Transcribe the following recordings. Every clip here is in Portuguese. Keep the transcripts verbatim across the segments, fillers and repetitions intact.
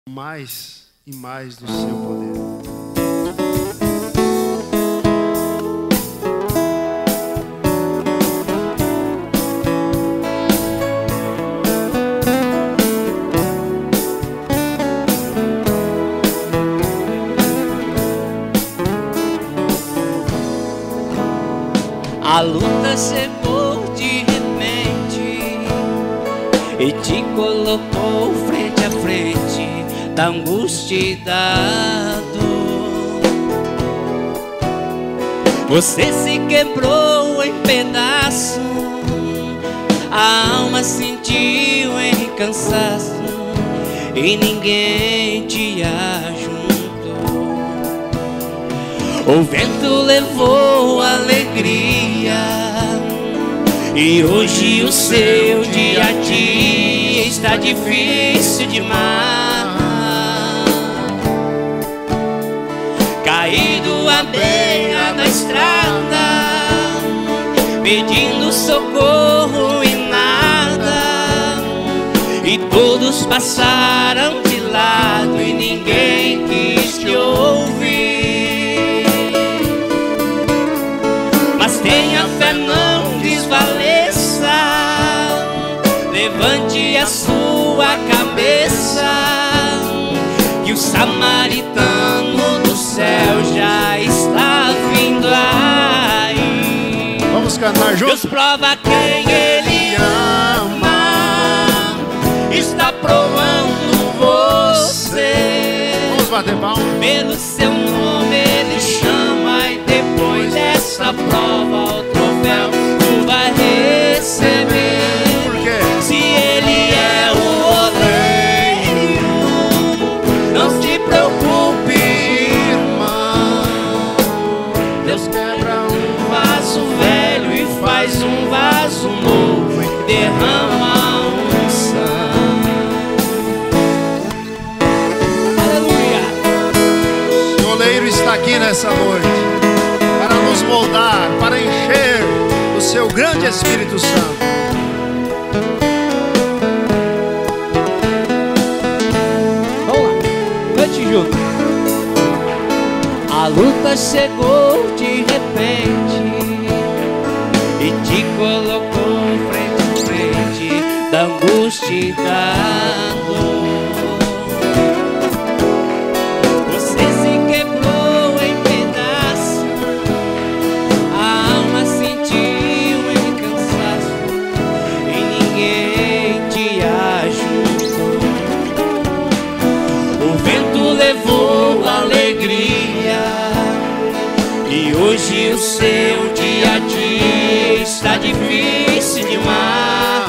mais e mais do seu poder. A luta chegou de repente e te colocou frente a frente da angústia e da dor. Você se quebrou em pedaços, a alma sentiu em cansaço e ninguém te ajudou. O vento levou alegria e hoje o seu dia a dia está difícil demais. Caído à beira da estrada, pedindo socorro e nada, e todos passaram de lado e ninguém quis te ouvir. Tenha fé, não desvaleça, levante a sua cabeça, que o samaritano do céu já está vindo aí. Vamos cantar juntos? Deus prova quem Ele ama, está provando você. Vamos bater palmas. Pelo seu nome Ele chama, e depois dessa prova o troféu tu vai receber. Por quê? Se Ele é o oleiro, não se preocupe, irmão. Deus quebra um vaso velho e faz um vaso novo, e derrama unção. Aleluia. O oleiro está aqui nessa noite para nos moldar, para encher o seu grande Espírito Santo. Vamos lá, cante junto. A luta chegou de repente e te colocou frente a frente da angústia e da dor. Você se quebrou em pedaços, a alma sentiu em cansaço e ninguém te ajudou. O vento levou alegria e hoje o seu dia a dia está difícil demais.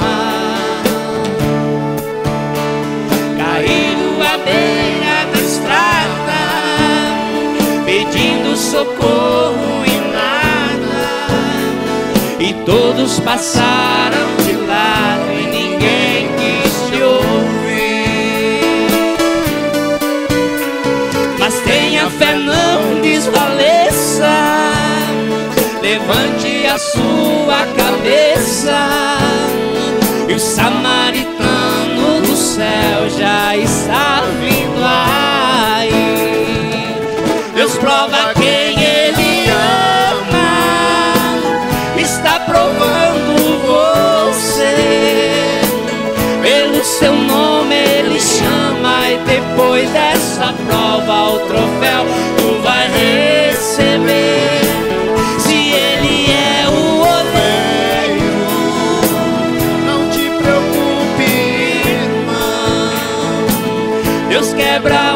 Caído à beira da estrada, pedindo socorro e nada, e todos passaram de lado e ninguém quis te ouvir. Mas tenha fé, não desvaleça, levante a sua cabeça, e o samaritano do céu já está vindo aí. Deus prova quem Ele ama, está provando você. Pelo seu nome Ele chama, e depois dessa prova o troféu tu vai receber. Se Ele é o oleiro, Não te preocupe, irmão. Deus quebra